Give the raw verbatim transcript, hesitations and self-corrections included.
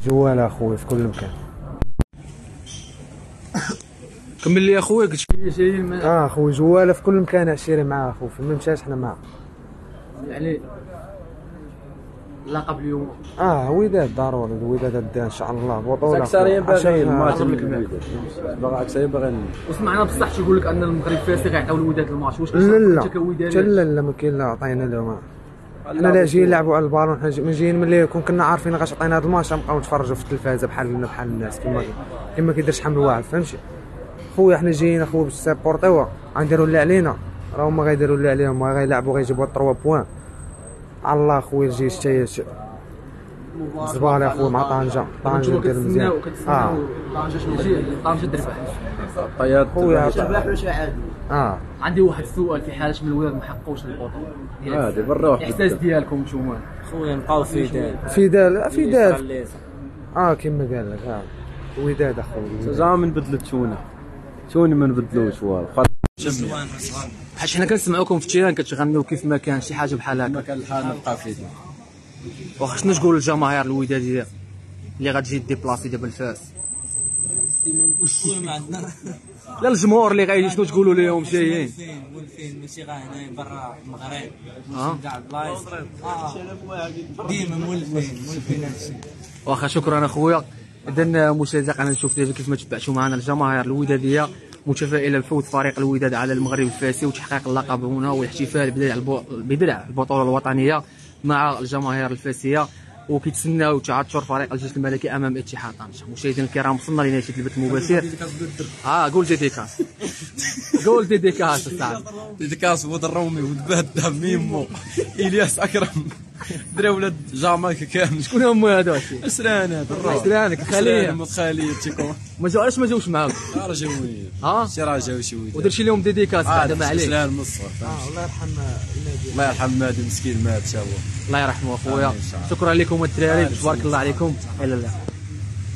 جواله اخويا في كل مكان. كمل لي اخويا قلت لي جايين من اه اخويا جواله في كل مكان عشيري معاه اخويا، فين ما مشاش حنا معاه. يعني لقب اليوم. اه وداد ضروري، الوداد دا ان شاء الله بطوله اكثريه باغي الماتش قرب لك الماء. باغي اكثريه باغي. وسمعنا بصح تيقول لك ان المغرب فاسي غيعطيو الوداد الماتش، واش لا لا انت كوداد؟ حتى لا لا ما كاين لا عطينا لهم. حنا لا جايين نلعبوا على البالون، حنا من جايين ملي كون كنا عارفين غاش عطينا هذا الماتش غنبقاو نتفرجوا في التلفازه بحالنا بحال الناس كما كما كيدير شحال من واحد فهمتي خويا. حنا جايين اخويا باش سيبورتيو غنديروا اللي علينا، راهم ما غيديروا اللي عليهم، غيلعبوا غيجيبوا ثلاثة بوان على الله خويا. الجيش حتى زباله اخويا مع طنجه، طنجه دير مزيان. اه طنجه شنو يجي؟ طنجه دربح طياد خويا دربح واش عاد. اه عندي واحد السؤال، في حاله من الوداد ما حققوش البطوله هادي بالروح. الاحساس ديالكم نتوما؟ خويا نبقاو في دال في دال في دال اه كما قال لك. اه وداد اخويا زعما من بدلت تونا توني ما نبدلوش والو. بحال حنا كنسمعوكم في التيران كتغنيو كيف ما كان شي حاجه بحال هكا. ما كان الحال نبقى في دال. واخا شنو تقول للجماهير الوداديه اللي غتجي ديبلاسي دابا لفاس؟ خويا ما عندنا لا الجمهور اللي غايجي شنو تقولوا لهم جايين؟ مولفين مولفين ماشي غا هنايا برا المغرب اه كاع البلايص ديما مولفين مولفين هادشي. واخا شكرا اخويا. اذا مشاهدينا قناه نشوف دابا كيف ما تبعتوا معنا الجماهير الوداديه متفائله بفوز فريق الوداد على المغرب الفاسي وتحقيق اللقب هنا والاحتفال بدرع بدرع البطوله الوطنيه مع الجماهير الفاسيه، وكيتسناو تعثر فريق الجيش الملكي امام اتحاد طنجه. مشاهدينا الكرام وصلنا لنهايه البث المباشر. اه قول ديديكاس قول ديديكاس الصاحبي. ديديكاس بود الرومي ودباد ميمو الياس اكرم درا ولاد جامايكا كامل. شكون هما هادو؟ اسران هذا الروح. سلامك الخليه الخليه تيكون ما جاو علاش ما جاوش معاك؟ راه جاوين ها شي راه جاو شي ولاد ودرتي لهم ديديكاس بعد ما عليك. سلام من الصغر. اه الله يرحم النادي. الله يرحم مادي مسكين مات تا هو. الله يرحمه اخويا. شكرا لكم الدراري تبارك الله عليكم. الى اللقاء.